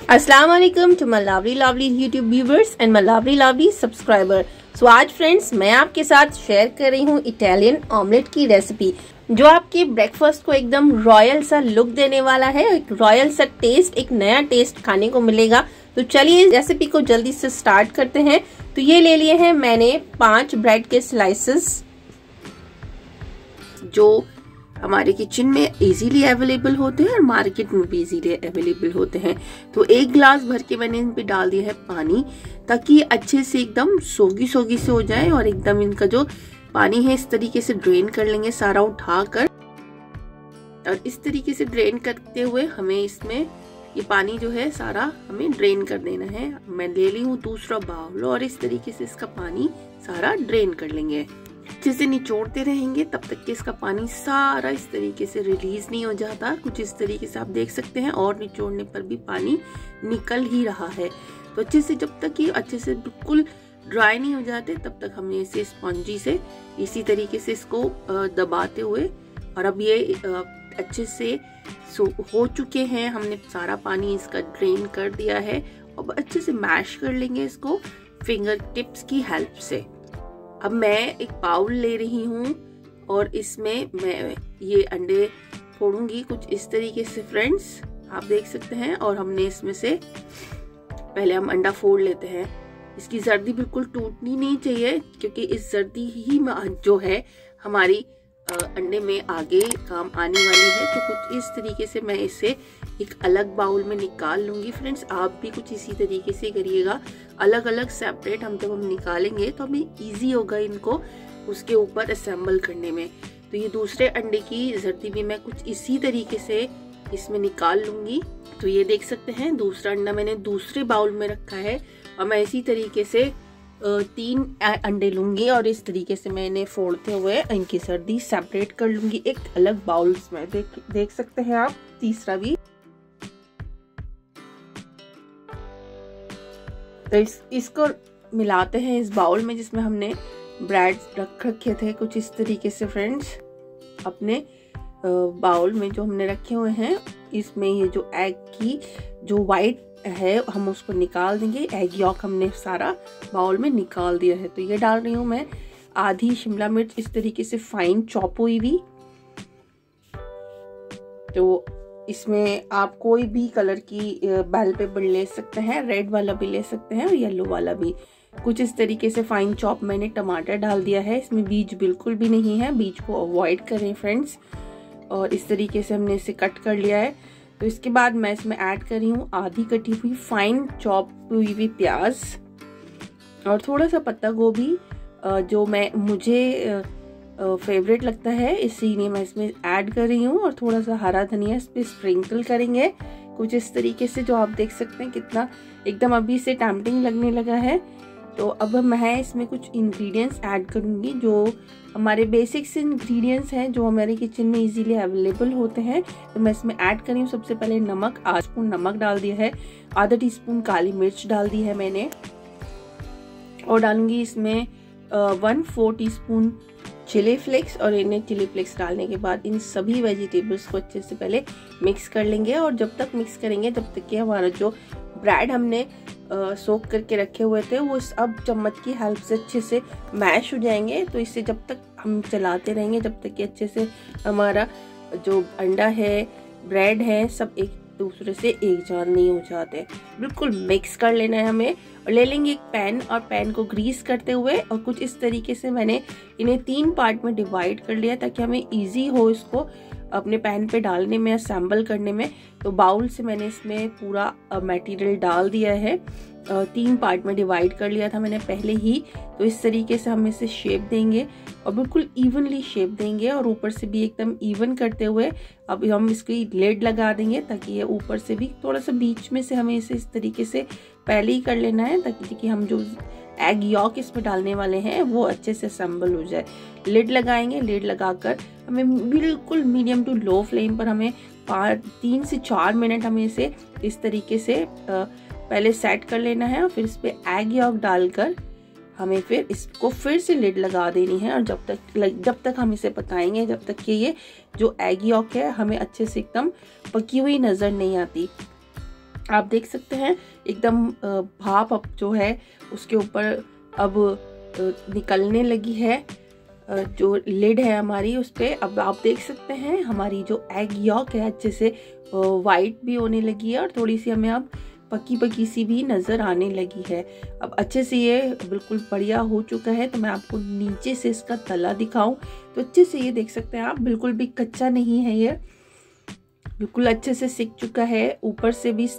अस्सलाम वालेकुम to my lovely YouTube viewers and my lovely subscriber. So आज friends मैं आपके साथ शेयर कर रही हूँ इटालियन ऑमलेट की रेसिपी, जो आपके ब्रेकफास्ट को एकदम रॉयल सा लुक देने वाला है। एक रॉयल सा टेस्ट, एक नया टेस्ट खाने को मिलेगा। तो चलिए इस रेसिपी को जल्दी से स्टार्ट करते हैं। तो ये ले लिए हैं मैंने 5 ब्रेड के स्लाइसेस, जो हमारे किचन में इजीली अवेलेबल होते हैं और मार्केट में भी इजीली अवेलेबल होते हैं। तो 1 गिलास भर के मैंने इन पे डाल दिया है पानी, ताकि अच्छे से एकदम सोगी से हो जाए और एकदम इनका जो पानी है इस तरीके से ड्रेन कर लेंगे सारा उठाकर। और इस तरीके से ड्रेन करते हुए हमें इसमें ये पानी जो है सारा हमें ड्रेन कर देना है। मैं ले ली हूँ दूसरा बाउल और इस तरीके से इसका पानी सारा ड्रेन कर लेंगे। अच्छे से निचोड़ते रहेंगे तब तक कि इसका पानी सारा इस तरीके से रिलीज नहीं हो जाता। कुछ इस तरीके से आप देख सकते हैं, और निचोड़ने पर भी पानी निकल ही रहा है। तो अच्छे से जब तक ये अच्छे से बिल्कुल ड्राई नहीं हो जाते तब तक हमने इसे स्पंजी से इसी तरीके से इसको दबाते हुए, और अब ये अच्छे से हो चुके हैं। हमने सारा पानी इसका ड्रेन कर दिया है। अब अच्छे से मैश कर लेंगे इसको फिंगर टिप्स की हेल्प से। अब मैं एक बाउल ले रही हूँ और इसमें मैं ये अंडे फोड़ूंगी कुछ इस तरीके से फ्रेंड्स, आप देख सकते हैं। और हमने इसमें से पहले हम अंडा फोड़ लेते हैं। इसकी जर्दी बिल्कुल टूटनी नहीं चाहिए, क्योंकि इस जर्दी ही जो है हमारी अंडे में आगे काम आने वाली है। तो कुछ इस तरीके से मैं इसे एक अलग बाउल में निकाल लूंगी। फ्रेंड्स आप भी कुछ इसी तरीके से करिएगा, अलग अलग सेपरेट। जब हम निकालेंगे तो हमें इजी होगा इनको उसके ऊपर असेंबल करने में। तो ये दूसरे अंडे की जर्दी भी मैं कुछ इसी तरीके से इसमें निकाल लूंगी। तो ये देख सकते हैं दूसरा अंडा मैंने दूसरे बाउल में रखा है, और मैं इसी तरीके से 3 अंडे लूंगी और इस तरीके से मैं इन्हें फोड़ते हुए इनकी सर्दी सेपरेट कर लूंगी एक अलग बाउल्स में। देख सकते हैं आप तीसरा भी। तो इसको मिलाते हैं इस बाउल में जिसमें हमने ब्रेड रख रखे थे कुछ इस तरीके से फ्रेंड्स। अपने बाउल में जो हमने रखे हुए हैं इसमें ये जो एग की जो वाइट है हम उसको निकाल देंगे। एग यॉक हमने सारा बाउल में निकाल दिया है। तो ये डाल रही हूँ मैं आधी शिमला मिर्च इस तरीके से फाइन चॉप हुई हुई। तो इसमें आप कोई भी कलर की बेल पेपर ले सकते हैं, रेड वाला भी ले सकते हैं और येलो वाला भी। कुछ इस तरीके से फाइन चॉप मैंने टमाटर डाल दिया है। इसमें बीज बिल्कुल भी नहीं है, बीज को अवॉइड करें फ्रेंड्स। और इस तरीके से हमने इसे कट कर लिया है। तो इसके बाद मैं इसमें ऐड कर रही हूँ आधी कटी हुई फाइन चॉप हुई प्याज और थोड़ा सा पत्ता गोभी, जो मुझे फेवरेट लगता है, इसीलिए मैं इसमें ऐड कर रही हूँ। और थोड़ा सा हरा धनिया इस पे स्प्रिंकल करेंगे कुछ इस तरीके से, जो आप देख सकते हैं कितना एकदम अभी से टेम्पटिंग लगने लगा है। तो अब मैं इसमें कुछ इंग्रेडिएंट्स ऐड करूंगी, जो हमारे बेसिक से इंग्रेडिएंट्स हैं जो हमारे किचन में इजीली अवेलेबल होते हैं। तो मैं इसमें ऐड कर रही हूँ सबसे पहले नमक, 8 स्पून नमक डाल दिया है। आधा टीस्पून काली मिर्च डाल दी है मैंने, और डालूंगी इसमें 1/4 टीस्पून चिली फ्लेक्स। और इन्हें चिली फ्लेक्स डालने के बाद इन सभी वेजिटेबल्स को अच्छे से पहले मिक्स कर लेंगे। और जब तक मिक्स करेंगे जब तक कि हमारा जो ब्रेड हमने सोक करके रखे हुए थे वो अब चम्मच की हेल्प से अच्छे से मैश हो जाएंगे। तो इससे जब तक हम चलाते रहेंगे जब तक कि अच्छे से हमारा जो अंडा है, ब्रेड है, सब एक दूसरे से एक जान नहीं हो जाते। बिल्कुल मिक्स कर लेना है हमें। और ले लेंगे एक पैन, और पैन को ग्रीस करते हुए और कुछ इस तरीके से मैंने इन्हें 3 पार्ट में डिवाइड कर लिया, ताकि हमें इजी हो इसको अपने पैन पे डालने में, असेंबल करने में। तो बाउल से मैंने इसमें पूरा मटेरियल डाल दिया है, 3 पार्ट में डिवाइड कर लिया था मैंने पहले ही। तो इस तरीके से हम इसे शेप देंगे और बिल्कुल इवनली शेप देंगे, और ऊपर से भी एकदम इवन करते हुए अब हम इसकी लेड लगा देंगे, ताकि ये ऊपर से भी थोड़ा सा बीच में से हमें इसे इस तरीके से पहले ही कर लेना है, ताकि हम जो एग यॉक इसमें डालने वाले हैं वो अच्छे से असेंबल हो जाए। लिड लगाएंगे, लिड लगाकर हमें बिल्कुल मीडियम टू लो फ्लेम पर हमें 3 से 4 मिनट हमें इसे इस तरीके से पहले सेट कर लेना है। और फिर इस पे एग यॉक डालकर हमें फिर इसको फिर से लिड लगा देनी है। और जब तक हम इसे पकाएंगे जब तक कि ये जो एग यॉक है हमें अच्छे से एकदम पकी हुई नजर नहीं आती। आप देख सकते हैं एकदम भाप अब जो है उसके ऊपर अब निकलने लगी है, जो लिड है हमारी उस पर। अब आप देख सकते हैं हमारी जो एग यॉक है अच्छे से वाइट भी होने लगी है और थोड़ी सी हमें अब पकी पकी सी भी नज़र आने लगी है। अब अच्छे से ये बिल्कुल बढ़िया हो चुका है। तो मैं आपको नीचे से इसका तला दिखाऊं तो अच्छे से ये देख सकते हैं आप, बिल्कुल भी कच्चा नहीं है, ये बिल्कुल अच्छे से सिक चुका है। ऊपर से भी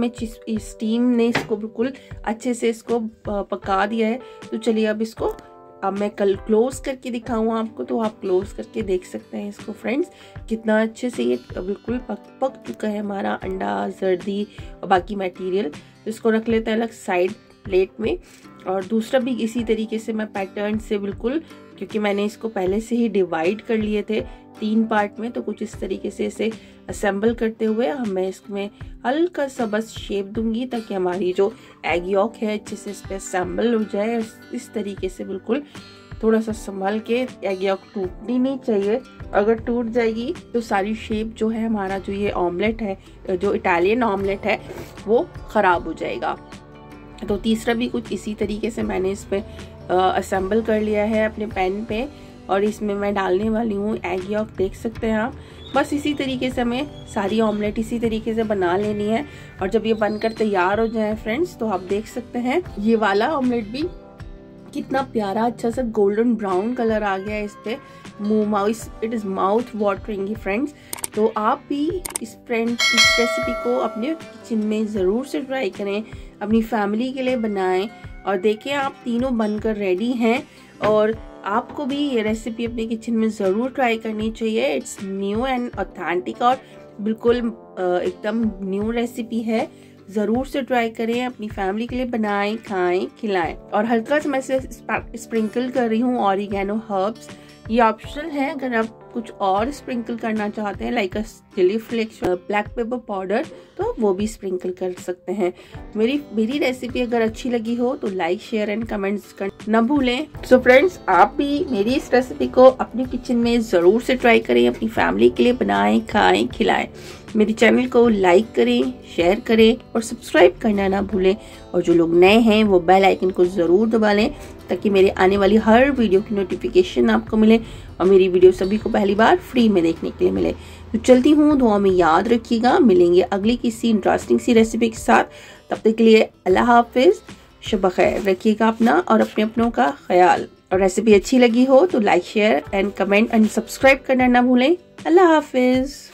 स्टीम ने इसको बिल्कुल अच्छे से इसको पका दिया है। तो चलिए अब मैं कल क्लोज करके दिखाऊँ आपको, तो आप क्लोज करके देख सकते हैं इसको फ्रेंड्स, कितना अच्छे से ये बिल्कुल पक चुका है हमारा अंडा, जर्दी और बाकी मटेरियल। तो इसको रख लेते हैं अलग साइड प्लेट में। और दूसरा भी इसी तरीके से मैं पैटर्न से बिल्कुल, क्योंकि मैंने इसको पहले से ही डिवाइड कर लिए थे 3 पार्ट में, तो कुछ इस तरीके से इसे असेंबल करते हुए मैं इसमें हल्का सा बस शेप दूंगी ताकि हमारी जो एग यॉक है अच्छे से इस पर असेंबल हो जाए। इस तरीके से बिल्कुल थोड़ा सा संभल के, एग यॉक टूटनी नहीं चाहिए, अगर टूट जाएगी तो सारी शेप जो है हमारा जो ये ऑमलेट है, जो इटालियन ऑमलेट है, वो ख़राब हो जाएगा। तो तीसरा भी कुछ इसी तरीके से मैंने इस पर असेंबल कर लिया है अपने पैन पे और इसमें मैं डालने वाली हूँ एग यॉक। देख सकते हैं आप, बस इसी तरीके से हमें सारी ऑमलेट इसी तरीके से बना लेनी है। और जब ये बनकर तैयार हो जाए फ्रेंड्स, तो आप देख सकते हैं ये वाला ऑमलेट भी कितना प्यारा अच्छा सा गोल्डन ब्राउन कलर आ गया है इस पे। It is mouth watering friends. तो आप भी इस रेसिपी को अपने किचन में ज़रूर से ट्राई करें, अपनी फैमिली के लिए बनाएं और देखें आप तीनों बनकर रेडी हैं। और आपको भी ये रेसिपी अपने किचन में ज़रूर ट्राई करनी चाहिए। इट्स न्यू एंड ऑथेंटिक और बिल्कुल एकदम न्यू रेसिपी है। ज़रूर से ट्राई करें, अपनी फैमिली के लिए बनाएं, खाएं, खिलाएं। और हल्का सा मैं से स्प्रिंकल कर रही हूँ ऑरिगेनो हर्ब्स। ये ऑप्शनल है, अगर आप कुछ और स्प्रिंकल करना चाहते हैं like chilli flakes, black pepper powder, तो वो भी स्प्रिंकल कर सकते हैं। मेरी रेसिपी अगर अच्छी लगी हो तो लाइक, शेयर एंड कमेंट्स करना न भूलें। सो फ्रेंड्स, आप भी मेरी इस रेसिपी को अपने किचन में ज़रूर से ट्राई करें, अपनी फैमिली के लिए बनाएं, खाएं, खिलाएं। मेरे चैनल को लाइक करें, शेयर करें और सब्सक्राइब करना ना भूलें। और जो लोग नए हैं वो बेल आइकन को ज़रूर दबा लें ताकि मेरे आने वाली हर वीडियो की नोटिफिकेशन आपको मिले और मेरी वीडियो सभी को पहली बार फ्री में देखने के लिए मिले। तो चलती हूँ, दुआ में याद रखिएगा। मिलेंगे अगली किसी इंटरेस्टिंग सी रेसिपी के साथ। तब तक के लिए अल्लाह हाफिज़, शब खैर, रखिएगा अपना और अपने अपनों का ख्याल। और रेसिपी अच्छी लगी हो तो like, share and comment and subscribe करना ना भूलें। अल्लाह हाफिज़।